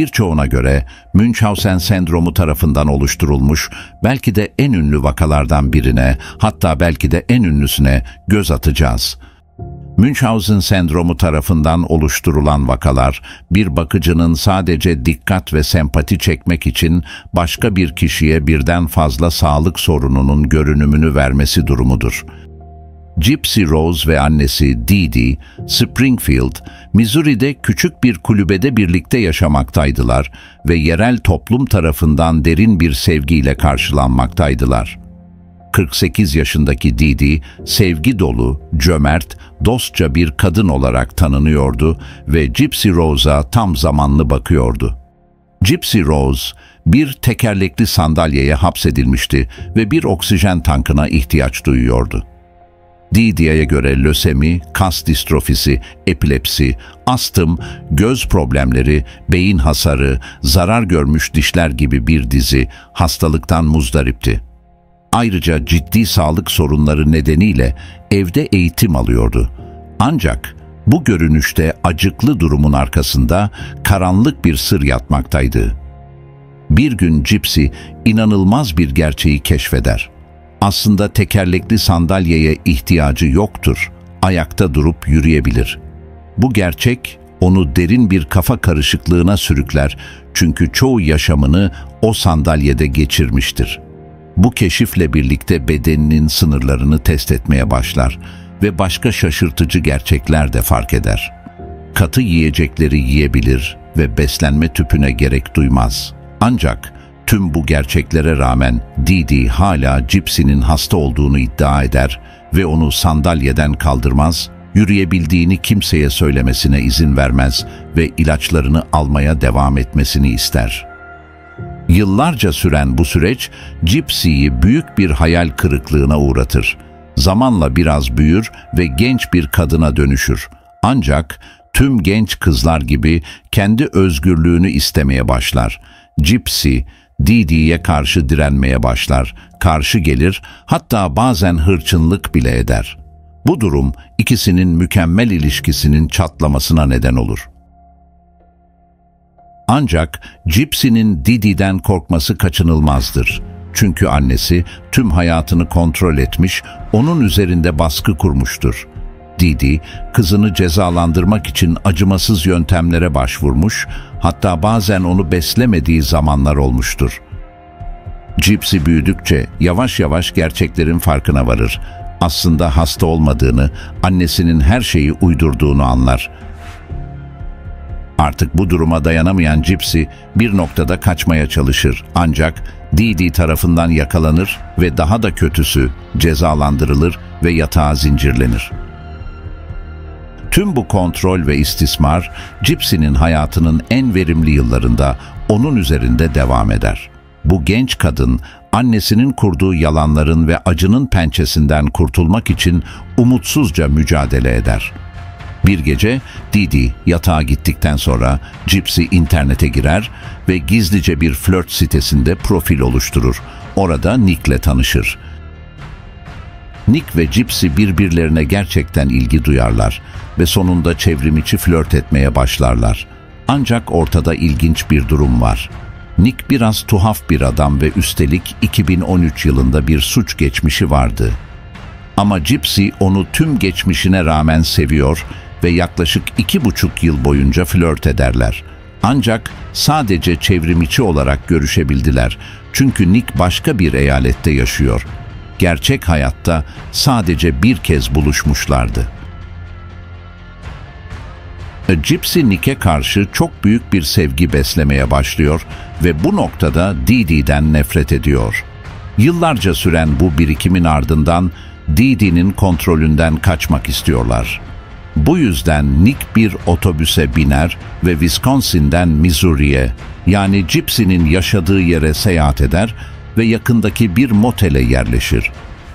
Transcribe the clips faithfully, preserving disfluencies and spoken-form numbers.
Birçoğuna göre Münchhausen sendromu tarafından oluşturulmuş belki de en ünlü vakalardan birine, hatta belki de en ünlüsüne göz atacağız. Münchhausen sendromu tarafından oluşturulan vakalar, bir bakıcının sadece dikkat ve sempati çekmek için başka bir kişiye birden fazla sağlık sorununun görünümünü vermesi durumudur. Gypsy Rose ve annesi Dee Dee, Springfield, Missouri'de küçük bir kulübede birlikte yaşamaktaydılar ve yerel toplum tarafından derin bir sevgiyle karşılanmaktaydılar. kırk sekiz yaşındaki Dee Dee, sevgi dolu, cömert, dostça bir kadın olarak tanınıyordu ve Gypsy Rose'a tam zamanlı bakıyordu. Gypsy Rose, bir tekerlekli sandalyeye hapsedilmişti ve bir oksijen tankına ihtiyaç duyuyordu. Dee Dee'ye göre lösemi, kas distrofisi, epilepsi, astım, göz problemleri, beyin hasarı, zarar görmüş dişler gibi bir dizi hastalıktan muzdaripti. Ayrıca ciddi sağlık sorunları nedeniyle evde eğitim alıyordu. Ancak bu görünüşte acıklı durumun arkasında karanlık bir sır yatmaktaydı. Bir gün Gypsy inanılmaz bir gerçeği keşfeder. Aslında tekerlekli sandalyeye ihtiyacı yoktur, ayakta durup yürüyebilir. Bu gerçek onu derin bir kafa karışıklığına sürükler çünkü çoğu yaşamını o sandalyede geçirmiştir. Bu keşifle birlikte bedeninin sınırlarını test etmeye başlar ve başka şaşırtıcı gerçekler de fark eder. Katı yiyecekleri yiyebilir ve beslenme tüpüne gerek duymaz. Ancak tüm bu gerçeklere rağmen Dee Dee hala Gypsy'nin hasta olduğunu iddia eder ve onu sandalyeden kaldırmaz, yürüyebildiğini kimseye söylemesine izin vermez ve ilaçlarını almaya devam etmesini ister. Yıllarca süren bu süreç Gypsy'yi büyük bir hayal kırıklığına uğratır. Zamanla biraz büyür ve genç bir kadına dönüşür. Ancak tüm genç kızlar gibi kendi özgürlüğünü istemeye başlar. Gypsy, Dee Dee'ye karşı direnmeye başlar, karşı gelir, hatta bazen hırçınlık bile eder. Bu durum ikisinin mükemmel ilişkisinin çatlamasına neden olur. Ancak Gypsy'nin Dee Dee'den korkması kaçınılmazdır. Çünkü annesi tüm hayatını kontrol etmiş, onun üzerinde baskı kurmuştur. Dee Dee, kızını cezalandırmak için acımasız yöntemlere başvurmuş, hatta bazen onu beslemediği zamanlar olmuştur. Gypsy büyüdükçe yavaş yavaş gerçeklerin farkına varır. Aslında hasta olmadığını, annesinin her şeyi uydurduğunu anlar. Artık bu duruma dayanamayan Gypsy bir noktada kaçmaya çalışır. Ancak Dee Dee tarafından yakalanır ve daha da kötüsü cezalandırılır ve yatağa zincirlenir. Tüm bu kontrol ve istismar Gypsy'nin hayatının en verimli yıllarında onun üzerinde devam eder. Bu genç kadın annesinin kurduğu yalanların ve acının pençesinden kurtulmak için umutsuzca mücadele eder. Bir gece Dee Dee yatağa gittikten sonra Gypsy internete girer ve gizlice bir flört sitesinde profil oluşturur. Orada Nick'le tanışır. Nick ve Gypsy birbirlerine gerçekten ilgi duyarlar ve sonunda çevrimiçi flört etmeye başlarlar. Ancak ortada ilginç bir durum var. Nick biraz tuhaf bir adam ve üstelik iki bin on üç yılında bir suç geçmişi vardı. Ama Gypsy onu tüm geçmişine rağmen seviyor ve yaklaşık iki buçuk yıl boyunca flört ederler. Ancak sadece çevrimiçi olarak görüşebildiler. Çünkü Nick başka bir eyalette yaşıyor. Gerçek hayatta sadece bir kez buluşmuşlardı. Gypsy Nick'e karşı çok büyük bir sevgi beslemeye başlıyor ve bu noktada Dee Dee'den nefret ediyor. Yıllarca süren bu birikimin ardından Dee Dee'nin kontrolünden kaçmak istiyorlar. Bu yüzden Nick bir otobüse biner ve Wisconsin'den Missouri'ye, yani Gypsy'nin yaşadığı yere seyahat eder ve yakındaki bir motele yerleşir.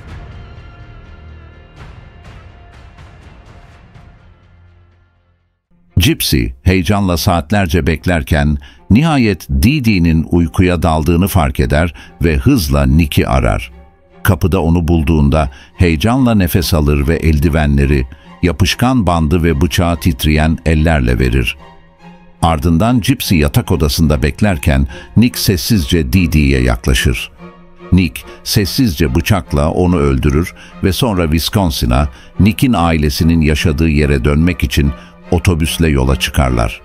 Gypsy heyecanla saatlerce beklerken nihayet Dee Dee'nin uykuya daldığını fark eder ve hızla Nick'i arar. Kapıda onu bulduğunda heyecanla nefes alır ve eldivenleri, yapışkan bandı ve bıçağı titreyen ellerle verir. Ardından Gypsy yatak odasında beklerken Nick sessizce Dee Dee'ye yaklaşır. Nick sessizce bıçakla onu öldürür ve sonra Wisconsin'a, Nick'in ailesinin yaşadığı yere dönmek için otobüsle yola çıkarlar.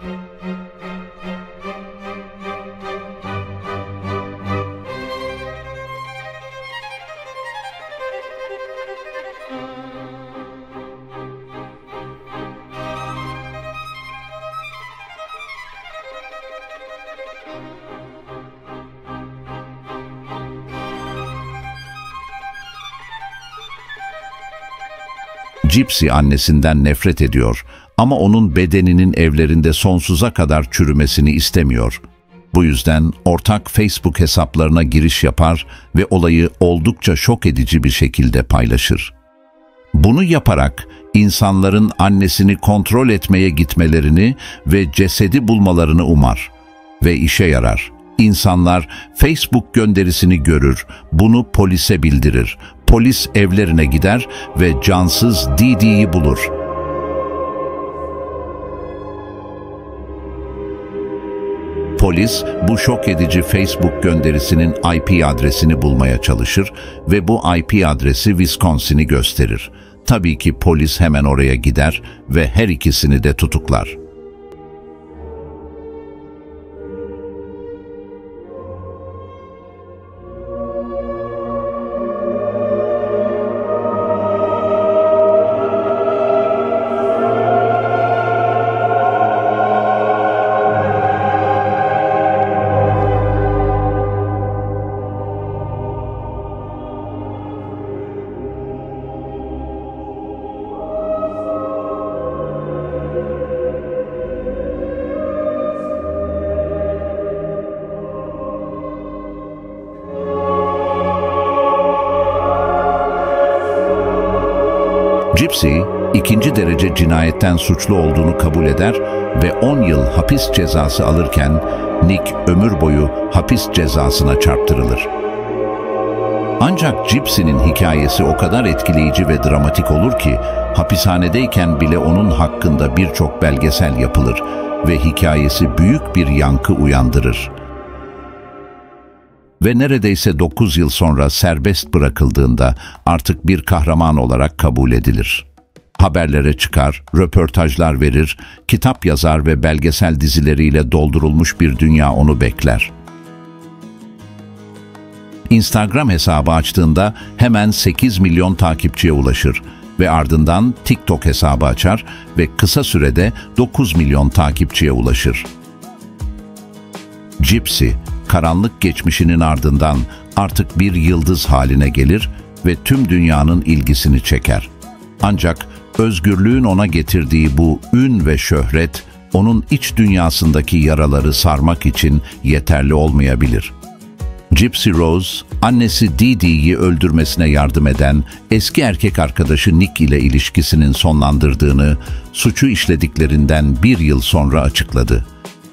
Gypsy annesinden nefret ediyor ama onun bedeninin evlerinde sonsuza kadar çürümesini istemiyor. Bu yüzden ortak Facebook hesaplarına giriş yapar ve olayı oldukça şok edici bir şekilde paylaşır. Bunu yaparak insanların annesini kontrol etmeye gitmelerini ve cesedi bulmalarını umar. Ve işe yarar. İnsanlar Facebook gönderisini görür, bunu polise bildirir. Polis evlerine gider ve cansız Dee Dee'yi bulur. Polis bu şok edici Facebook gönderisinin I P adresini bulmaya çalışır ve bu I P adresi Wisconsin'i gösterir. Tabii ki polis hemen oraya gider ve her ikisini de tutuklar. Gypsy, ikinci derece cinayetten suçlu olduğunu kabul eder ve on yıl hapis cezası alırken Nick ömür boyu hapis cezasına çarptırılır. Ancak Gypsy'nin hikayesi o kadar etkileyici ve dramatik olur ki hapishanedeyken bile onun hakkında birçok belgesel yapılır ve hikayesi büyük bir yankı uyandırır. Ve neredeyse dokuz yıl sonra serbest bırakıldığında artık bir kahraman olarak kabul edilir. Haberlere çıkar, röportajlar verir, kitap yazar ve belgesel dizileriyle doldurulmuş bir dünya onu bekler. Instagram hesabı açtığında hemen sekiz milyon takipçiye ulaşır ve ardından TikTok hesabı açar ve kısa sürede dokuz milyon takipçiye ulaşır. Gypsy, karanlık geçmişinin ardından artık bir yıldız haline gelir ve tüm dünyanın ilgisini çeker. Ancak özgürlüğün ona getirdiği bu ün ve şöhret, onun iç dünyasındaki yaraları sarmak için yeterli olmayabilir. Gypsy Rose, annesi Dee Dee'yi öldürmesine yardım eden eski erkek arkadaşı Nick ile ilişkisinin sonlandırdığını, suçu işlediklerinden bir yıl sonra açıkladı.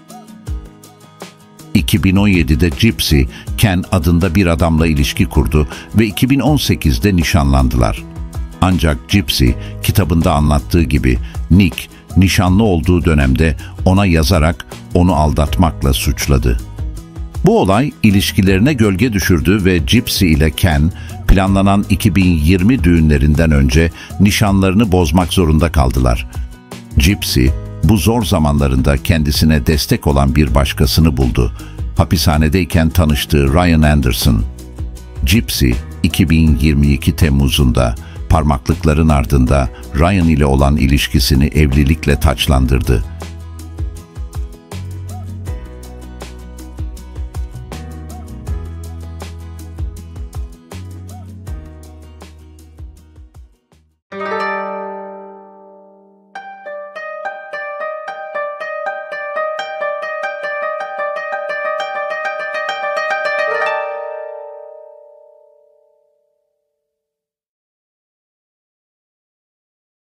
iki bin on yedide Gypsy, Ken adında bir adamla ilişki kurdu ve iki bin on sekizde nişanlandılar. Ancak Gypsy, kitabında anlattığı gibi Nick, nişanlı olduğu dönemde ona yazarak onu aldatmakla suçladı. Bu olay ilişkilerine gölge düşürdü ve Gypsy ile Ken, planlanan iki bin yirmi düğünlerinden önce nişanlarını bozmak zorunda kaldılar. Gypsy, bu zor zamanlarında kendisine destek olan bir başkasını buldu. Hapishanedeyken tanıştığı Ryan Anderson. Gypsy, iki bin yirmi iki Temmuz'unda parmaklıkların ardında Ryan ile olan ilişkisini evlilikle taçlandırdı